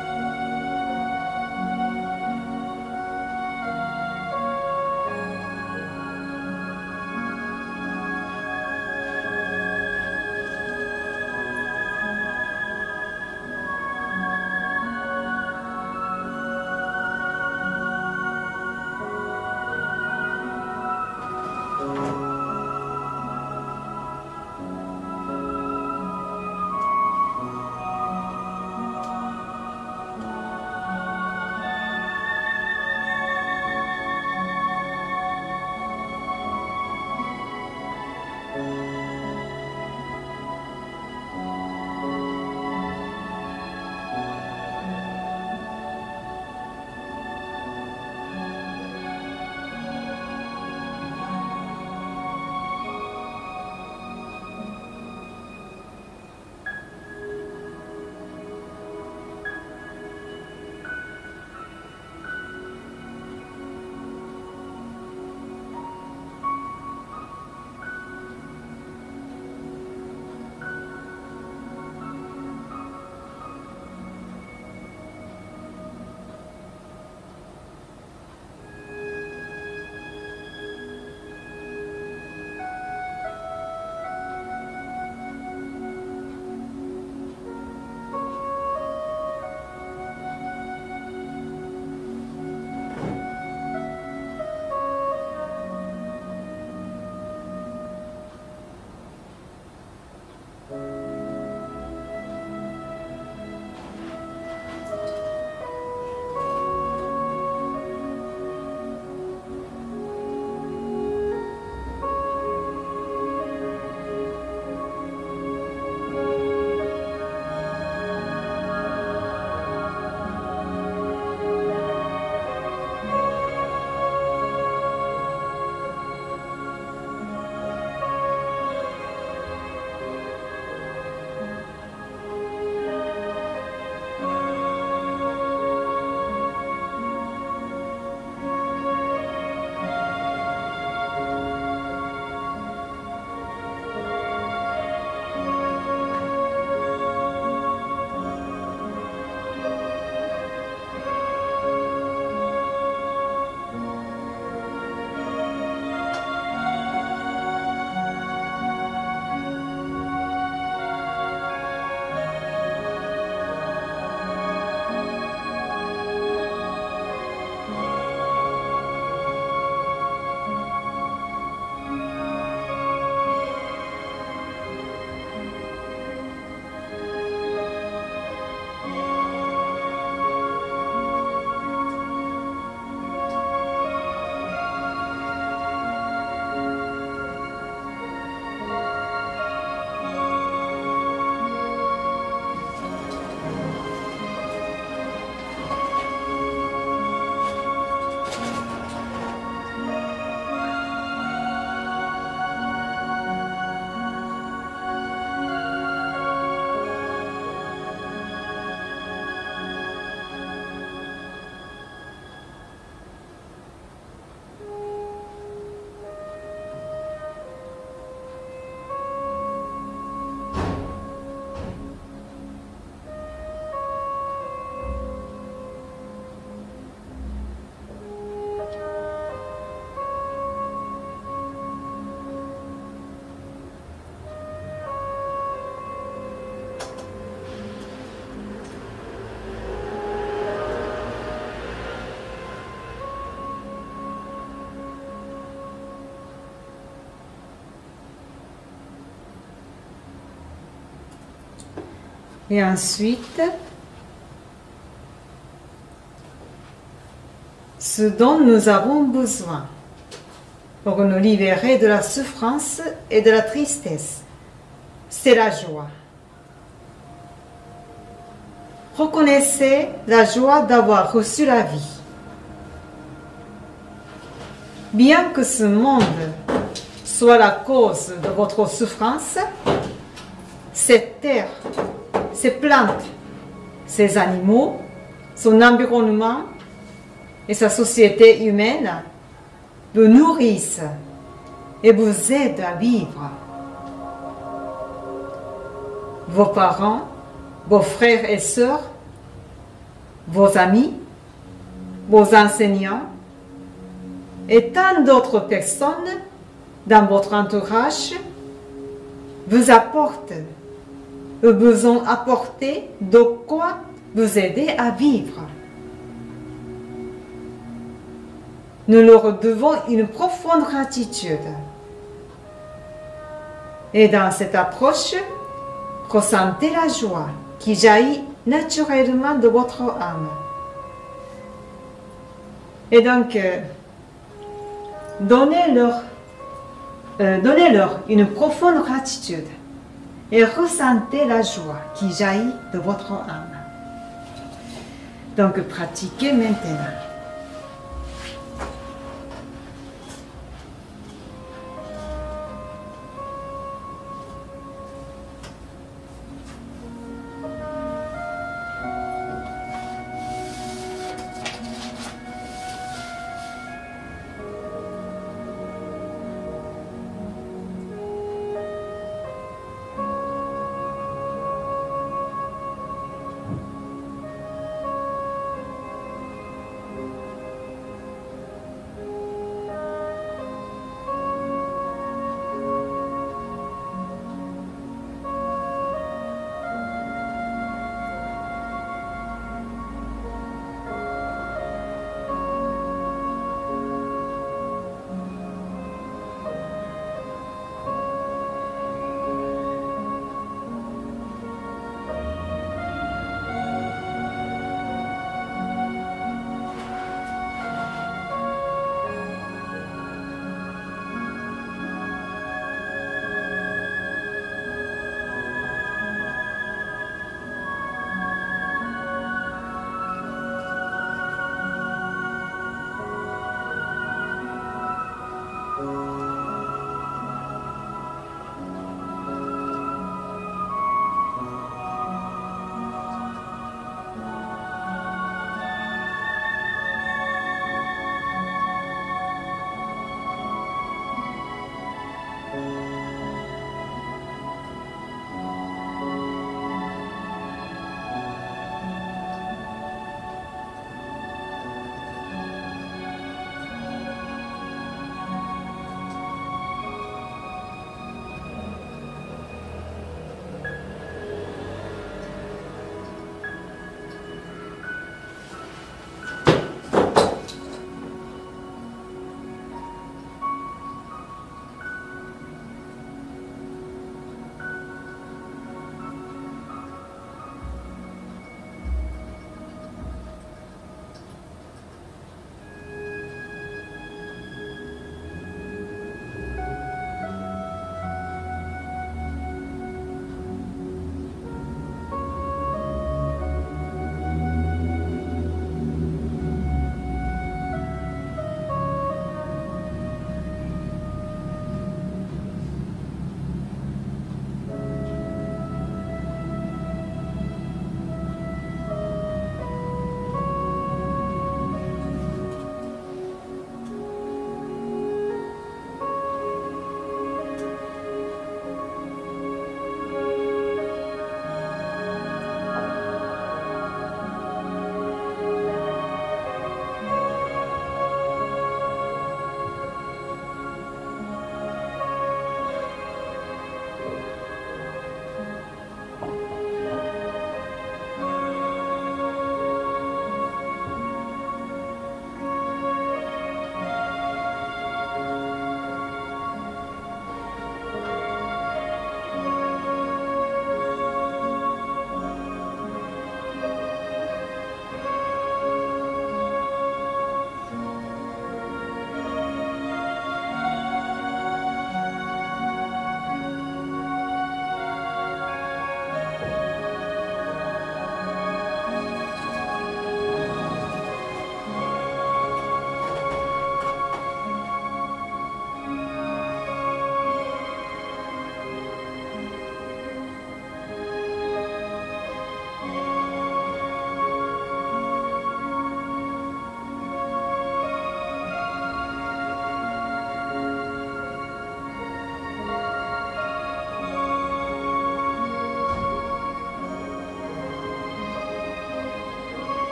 Et ensuite, ce dont nous avons besoin pour nous libérer de la souffrance et de la tristesse, c'est la joie. Reconnaissez la joie d'avoir reçu la vie. Bien que ce monde soit la cause de votre souffrance, cette terre, ces plantes, ces animaux, son environnement et sa société humaine vous nourrissent et vous aident à vivre. vos parents, vos frères et sœurs, vos amis, vos enseignants et tant d'autres personnes dans votre entourage vous apportent ou vous ont apporté de quoi vous aider à vivre. Nous leur devons une profonde gratitude. Et dans cette approche, ressentez la joie qui jaillit naturellement de votre âme. Et donc, donnez-leur une profonde gratitude et ressentez la joie qui jaillit de votre âme. Donc, pratiquez maintenant.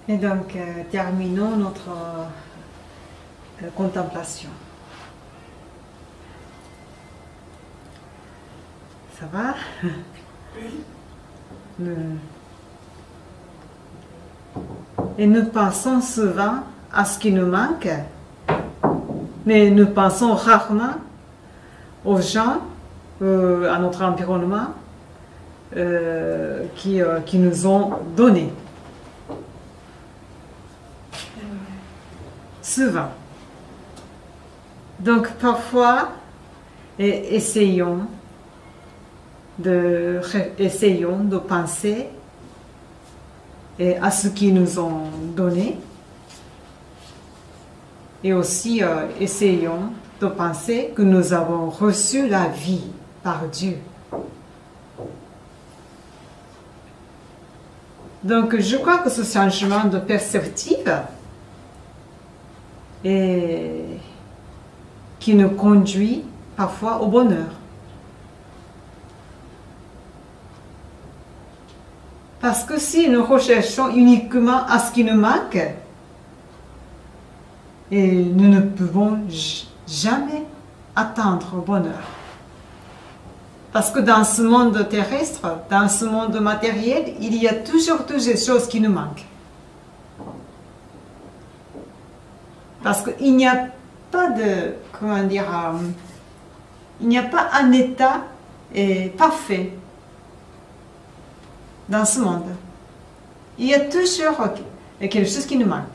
Et donc, terminons notre contemplation. Ça va? Et nous pensons souvent à ce qui nous manque, mais nous pensons rarement aux gens, à notre environnement qui nous ont donné. Souvent. Donc parfois, essayons de penser à ce qu'ils nous ont donné et aussi essayons de penser que nous avons reçu la vie par Dieu. Donc je crois que ce changement de perspective qui nous conduit parfois au bonheur. Parce que si nous recherchons uniquement à ce qui nous manque, et nous ne pouvons jamais atteindre le bonheur. Parce que dans ce monde terrestre, dans ce monde matériel, il y a toujours des choses qui nous manquent. Parce qu'il n'y a pas de, comment dire, il n'y a pas un état parfait dans ce monde. Il y a toujours quelque chose qui nous manque.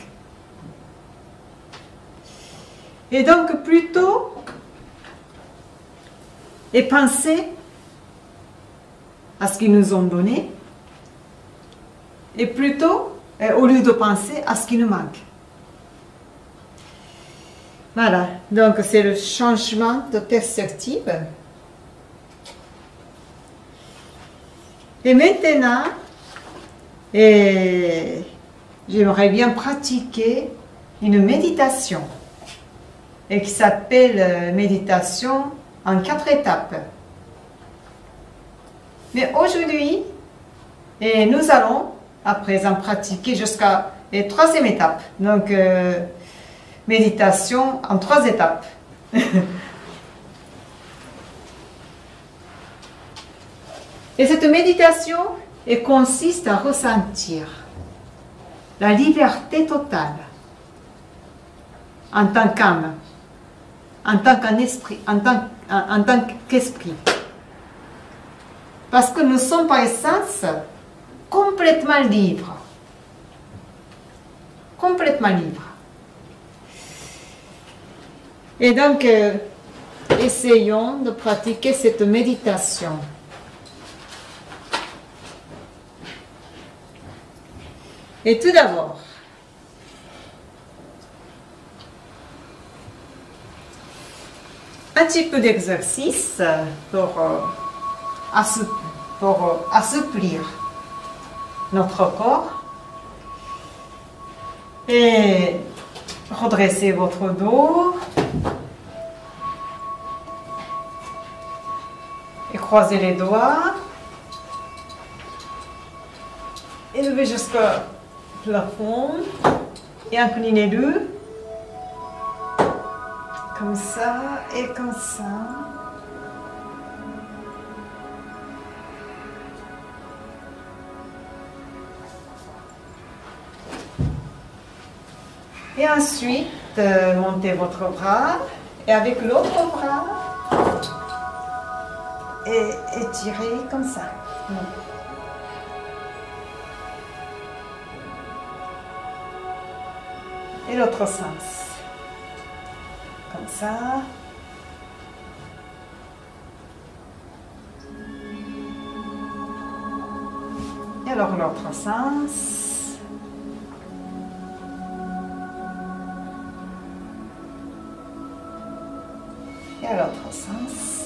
Et donc plutôt, penser à ce qu'ils nous ont donné, et plutôt, au lieu de penser à ce qui nous manque. Voilà, donc c'est le changement de perspective. Et maintenant, j'aimerais bien pratiquer une méditation qui s'appelle méditation en 4 étapes. Mais aujourd'hui, nous allons à présent pratiquer jusqu'à la 3e étape. Donc, méditation en 3 étapes. Et cette méditation consiste à ressentir la liberté totale en tant qu'âme, en tant qu'esprit, en tant qu'esprit. Parce que nous sommes par essence complètement libres. Complètement libres. Et donc, essayons de pratiquer cette méditation. Et tout d'abord, un petit peu d'exercice pour assouplir notre corps et redresser votre dos et croiser les doigts et lever jusqu'au plafond et incliner-le comme ça et comme ça. Et ensuite, montez votre bras et avec l'autre bras, et étirez comme ça. Et l'autre sens. Comme ça. Et alors l'autre sens. Et à l'autre sens.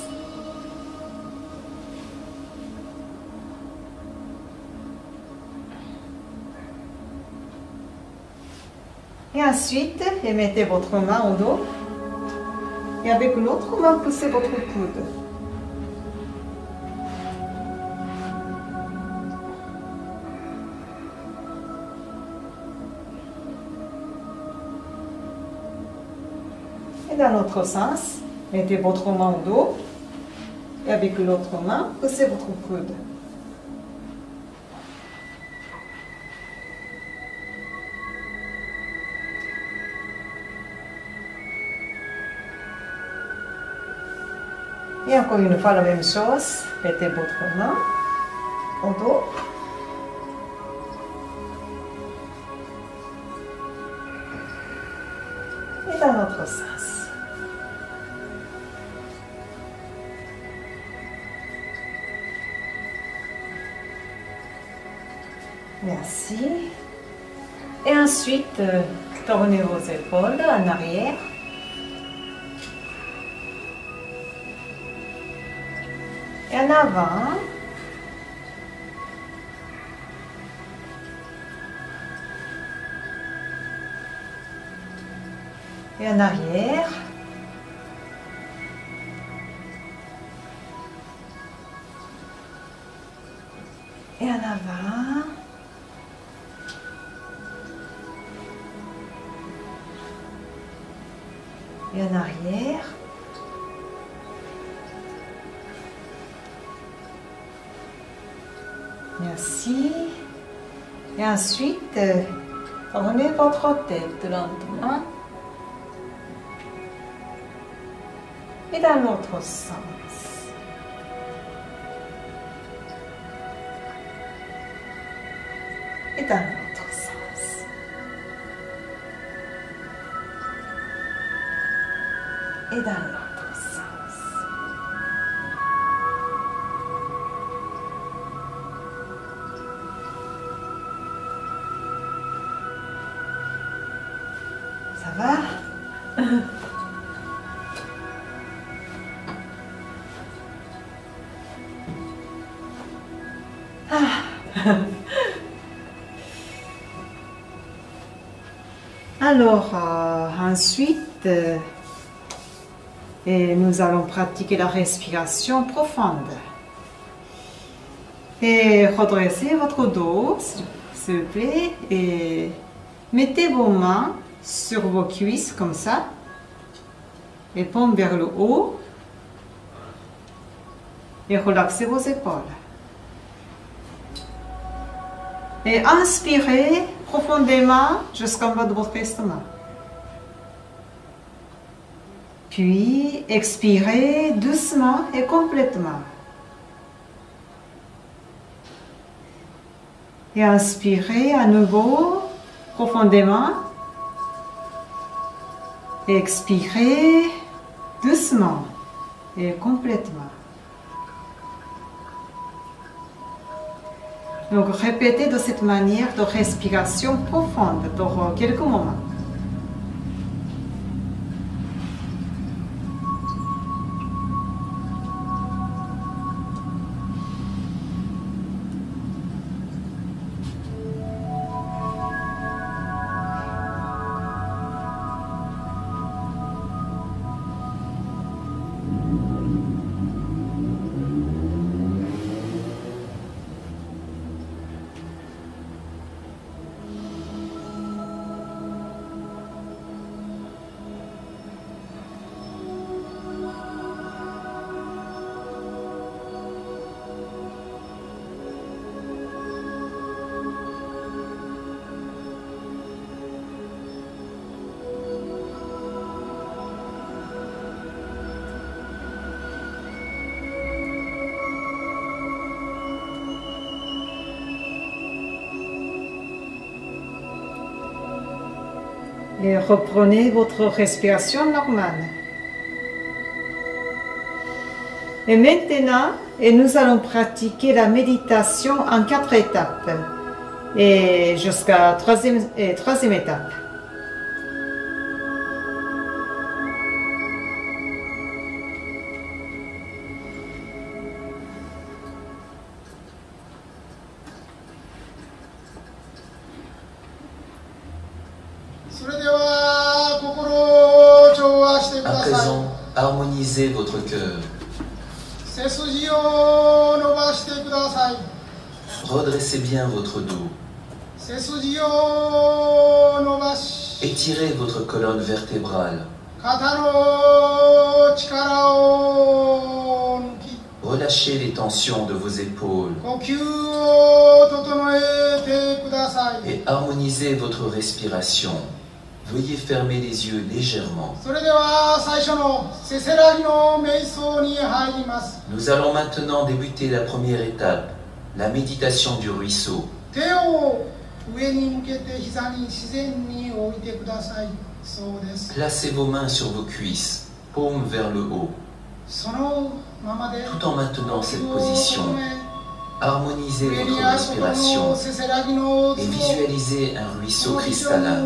Et ensuite, mettez votre main au dos. Et avec l'autre main, poussez votre coude. Et dans l'autre sens, mettez votre main au dos. Et avec l'autre main, poussez votre coude. Et encore une fois, la même chose. Mettez votre main au dos. Et dans l'autre sens. Merci. Et ensuite, tournez vos épaules en arrière. Et en avant. Et en arrière. Et en avant. Et en arrière. Merci. Et ensuite, tournez votre tête lentement. Et dans l'autre sens. Et dans l'autre sens. Et dans l'autre sens. Ça va? Alors, ensuite, nous allons pratiquer la respiration profonde. Et redressez votre dos, s'il vous plaît, et mettez vos mains sur vos cuisses comme ça, et paumes vers le haut, et relaxez vos épaules. Et inspirez profondément jusqu'en bas de votre estomac. Puis expirez doucement et complètement. Et inspirez à nouveau profondément. Et expirez doucement et complètement. Donc répétez de cette manière de respiration profonde pour quelques moments. Et reprenez votre respiration normale. Et maintenant, nous allons pratiquer la méditation en 4 étapes. Et jusqu'à troisième étape. À présent, harmonisez votre cœur. Redressez bien votre dos. Étirez votre colonne vertébrale Relâchez les tensions de vos épaules et harmonisez votre respiration. Veuillez fermer les yeux légèrement. Nous allons maintenant débuter la première étape, la méditation du ruisseau. Placez vos mains sur vos cuisses, paumes vers le haut. Tout en maintenant cette position, harmonisez votre respiration et visualisez un ruisseau cristallin.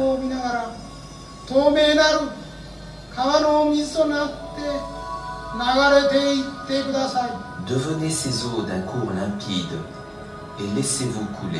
Devenez ces eaux d'un cours limpide et laissez-vous couler.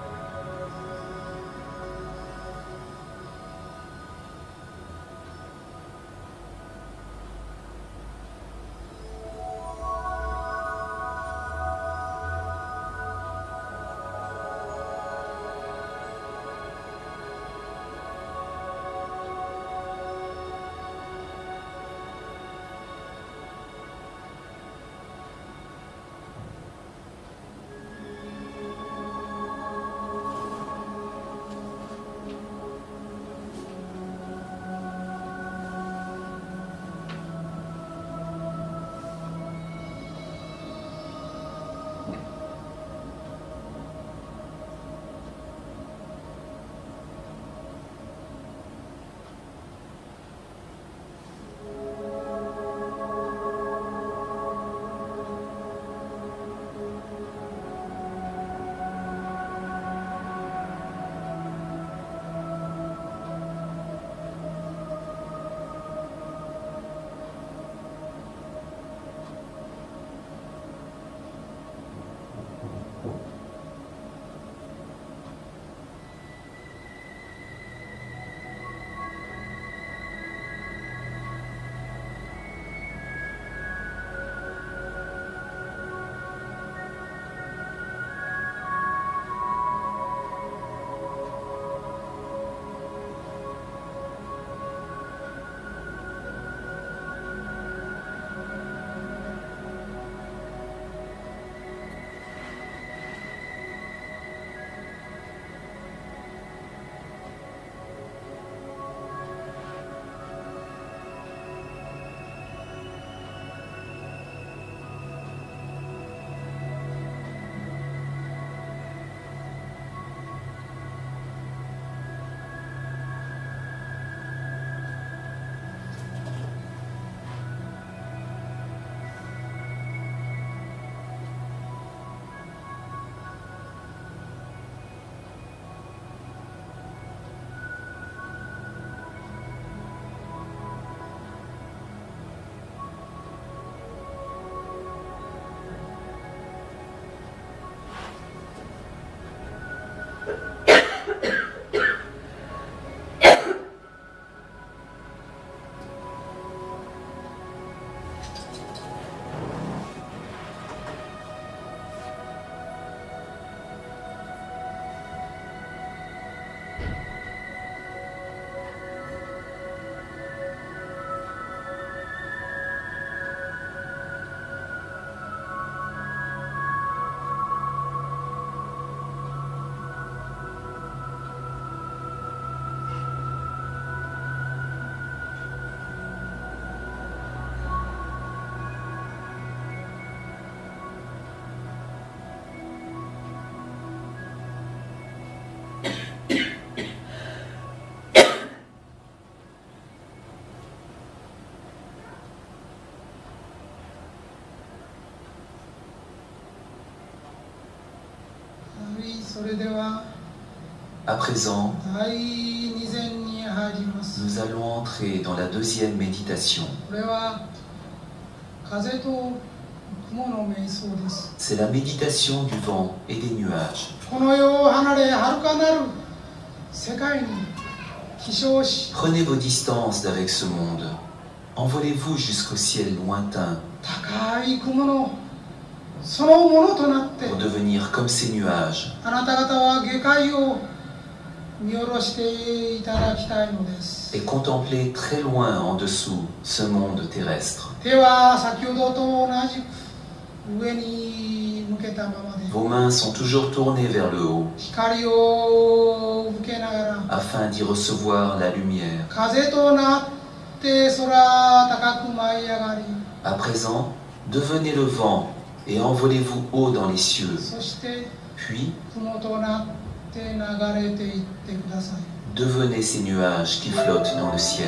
À présent, nous allons entrer dans la deuxième méditation. C'est la méditation du vent et des nuages. Prenez vos distances d'avec ce monde. Envolez-vous jusqu'au ciel lointain pour devenir comme ces nuages. 見下ろしていただきたいのです。 et contempler très loin en dessous ce monde terrestre. 手は先ほどと同じく上に向けたままで Vos mains sont toujours tournées vers le haut 光を受けながら afin d'y recevoir la lumière. 風となって空高く舞い上がり À présent, devenez le vent et envolez-vous haut dans les cieux. そして Puis, 雲となって流れていってください。 devenez ces nuages qui flottent dans le ciel.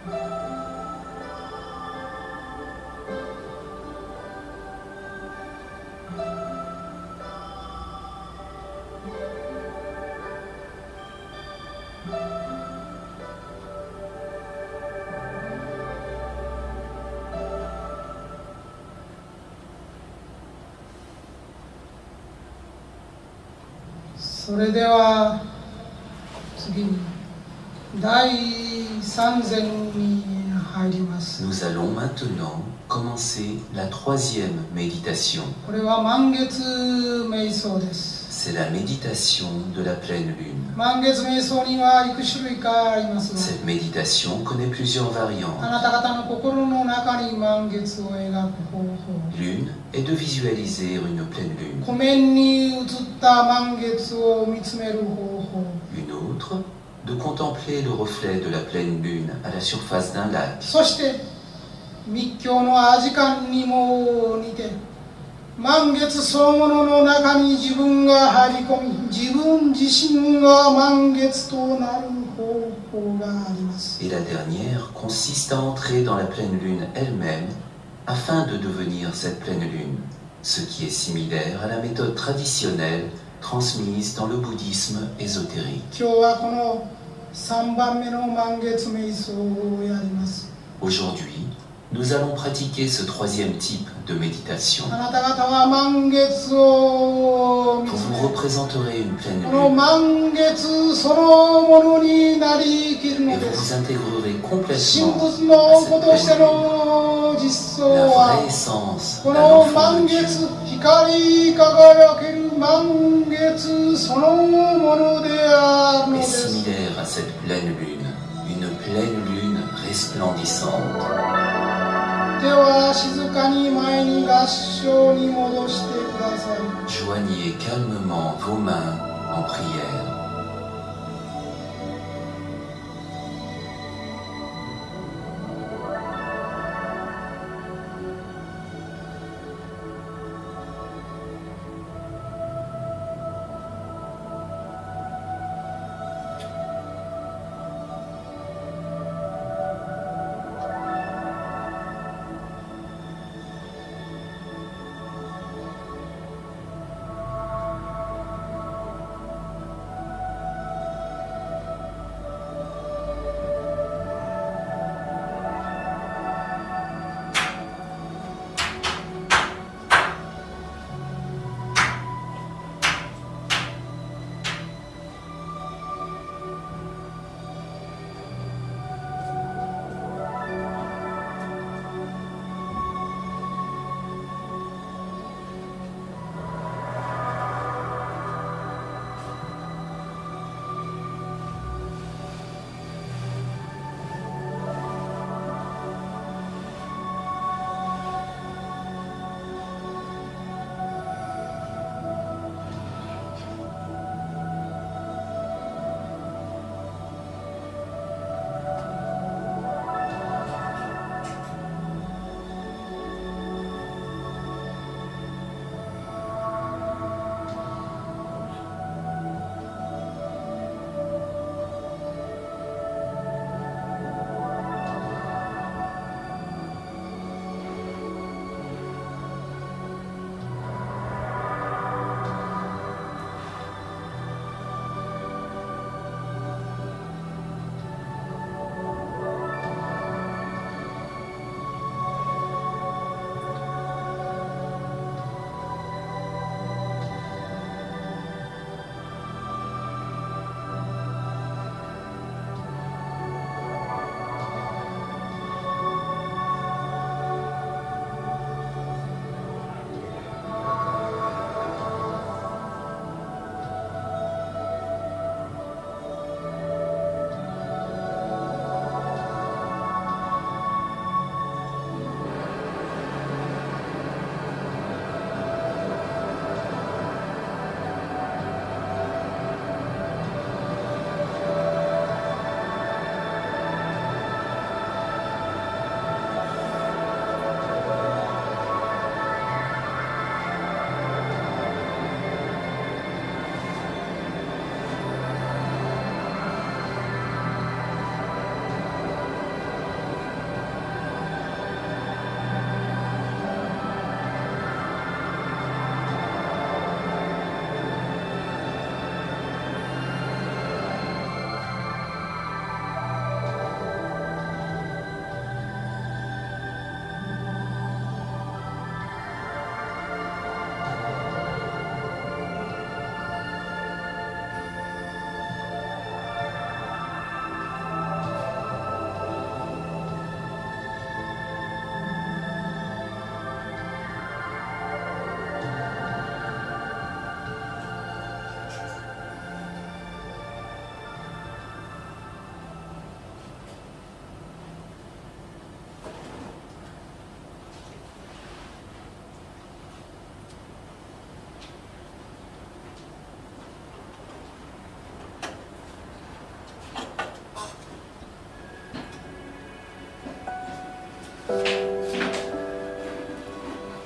それでは次に第3禅に入ります。 Nous allons maintenant commencer la troisième méditation. これは満月瞑想です。 C'est la méditation de la pleine lune. 満月瞑想にはいく種類かありますが、 Cette méditation connaît plusieurs あ variantes. なた方の心の中に満月を描く方法、 L'une est de visualiser une pleine lune. 湖面に映った満月を見つめる方法、 Une autre, de contempler le reflet de la pleine lune à la surface d'un lac. そして密教のアジカンにも似て満月そのものの中に自分が入り込み、自分自身が満月となる方法があります。 Et la dernière consiste à entrer dans la pleine lune elle-même afin de devenir cette pleine lune, ce qui est similaire à la méthode traditionnelle transmise dans le bouddhisme ésotérique. 今日はこの3番目の満月瞑想をやります。 Aujourd'hui, nous allons pratiquer ce troisième type de méditation. あなた方は満月を見 Vous つ vous め、 représenterez une pleine この lune 満月そのものになりきる et の vous で vous す。 intégrerez 神 complètement 仏の à 子 cette として pleine lune. の実相 La は vraie essence こ d'un の enfant 満 de Dieu 月、光り輝ける満月そのものであるので est す。 similaire à cette pleine lune, une pleine lune resplendissante. 手は静かに前に合掌に戻してください。 Joignez calmement vos mains en prière.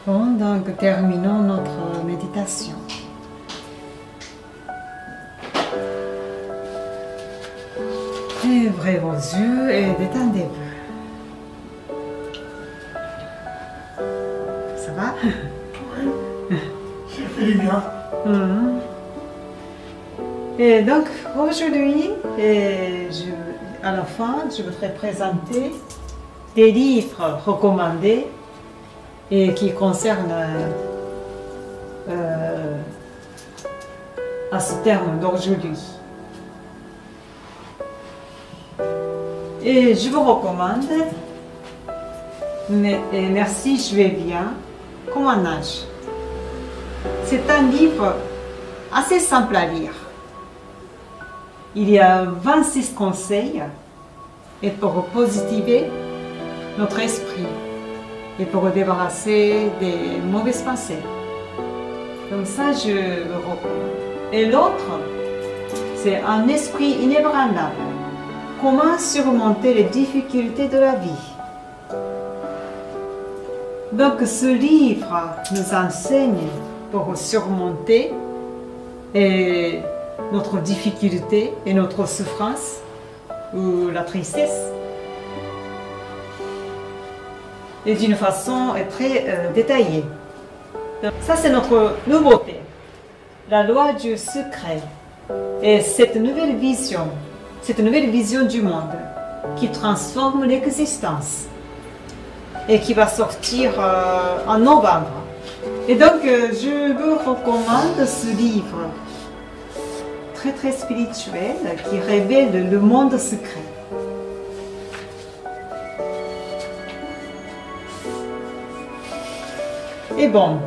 Bon, donc terminons notre méditation. Ouvrez vos yeux et détendez-vous. Ça va? J'ai fait bien. Et donc aujourd'hui, à la fin, je voudrais présenter des livres recommandés et qui concernent à ce terme d'aujourd'hui. Et je vous recommande, et merci, je vais bien, comme un âge. C'est un livre assez simple à lire. Il y a 26 conseils et pour positiver notre esprit et pour débarrasser des mauvaises pensées. Comme ça, je le recommande. Et l'autre, c'est un esprit inébranlable. Comment surmonter les difficultés de la vie. Donc ce livre nous enseigne pour surmonter notre difficulté et notre souffrance ou la tristesse. Et d'une façon très détaillée. Donc, ça c'est notre nouveauté. La loi du secret. Et cette nouvelle vision du monde qui transforme l'existence et qui va sortir en novembre. Et donc, je vous recommande ce livre très très spirituel qui révèle le monde secret. Et bon,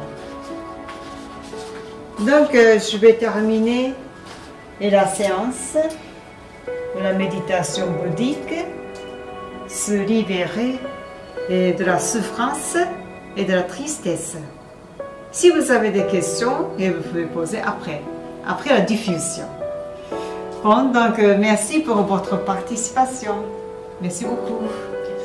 donc je vais terminer la séance de la méditation bouddhique, se libérer de la souffrance et de la tristesse. Si vous avez des questions, vous pouvez poser après la diffusion. Bon, donc merci pour votre participation. Merci beaucoup.